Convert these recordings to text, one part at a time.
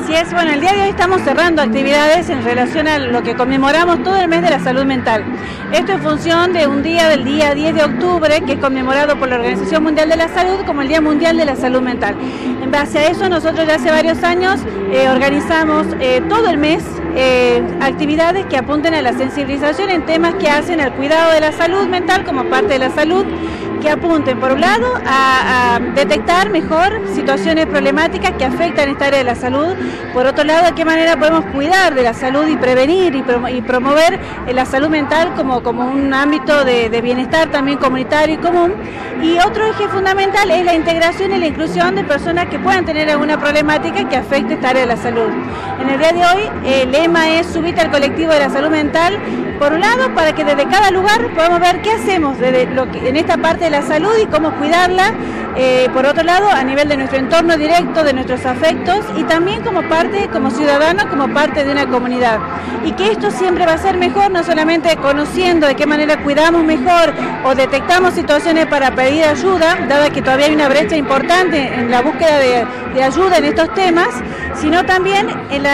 Así es, bueno, el día de hoy estamos cerrando actividades en relación a lo que conmemoramos todo el mes de la salud mental. Esto en función de un día del día 10 de octubre, que es conmemorado por la Organización Mundial de la Salud como el Día Mundial de la Salud Mental. En base a eso, nosotros ya hace varios años organizamos todo el mes actividades que apunten a la sensibilización en temas que hacen al cuidado de la salud mental como parte de la salud, que apunten, por un lado, a detectar mejor situaciones problemáticas que afectan esta área de la salud, por otro lado, de qué manera podemos cuidar de la salud y prevenir y promover la salud mental como un ámbito de bienestar también comunitario y común, y otro eje fundamental es la integración y la inclusión de personas que puedan tener alguna problemática que afecte esta área de la salud. En el día de hoy, el lema es Subite al colectivo de la salud mental, por un lado, para que desde cada lugar podamos ver qué hacemos en esta parte de la salud y cómo cuidarla, por otro lado, a nivel de nuestro entorno directo, de nuestros afectos y también como ciudadano, como parte de una comunidad. Y que esto siempre va a ser mejor, no solamente conociendo de qué manera cuidamos mejor o detectamos situaciones para pedir ayuda, dada que todavía hay una brecha importante en la búsqueda de ayuda en estos temas, sino también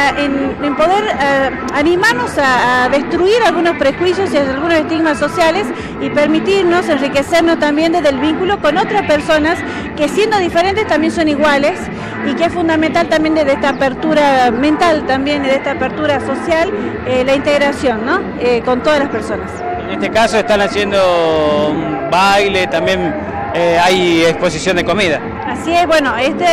en poder animarnos a destruir algunos prejuicios y algunos estigmas sociales y permitirnos enriquecernos también desde el vínculo con otras personas que, siendo diferentes, también son iguales, y que es fundamental también desde esta apertura mental, también de esta apertura social, la integración, ¿no? Con todas las personas. En este caso están haciendo un baile, también hay exposición de comida. Así es, bueno,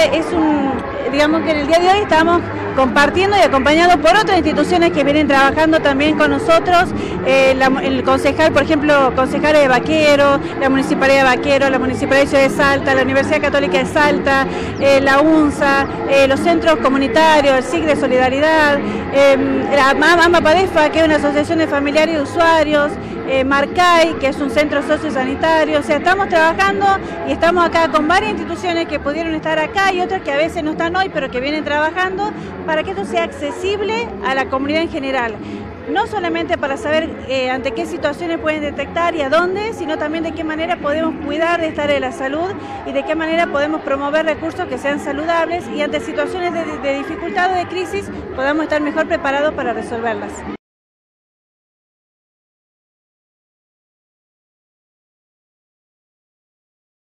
digamos que en el día de hoy estamos compartiendo y acompañados por otras instituciones que vienen trabajando también con nosotros, el concejal, por ejemplo, concejales de Baquero, la Municipalidad de Baquero, la Municipalidad de Ciudad de Salta, la Universidad Católica de Salta, la UNSA, los centros comunitarios, el SIC de Solidaridad, la AMPADEFA, que es una asociación de familiares y usuarios, Marcay, que es un centro sociosanitario. O sea, estamos trabajando y estamos acá con varias instituciones que pudieron estar acá y otras que a veces no están hoy, pero que vienen trabajando para que esto sea accesible a la comunidad en general. No solamente para saber ante qué situaciones pueden detectar y a dónde, sino también de qué manera podemos cuidar de esta área de la salud y de qué manera podemos promover recursos que sean saludables y ante situaciones de dificultad o de crisis podamos estar mejor preparados para resolverlas.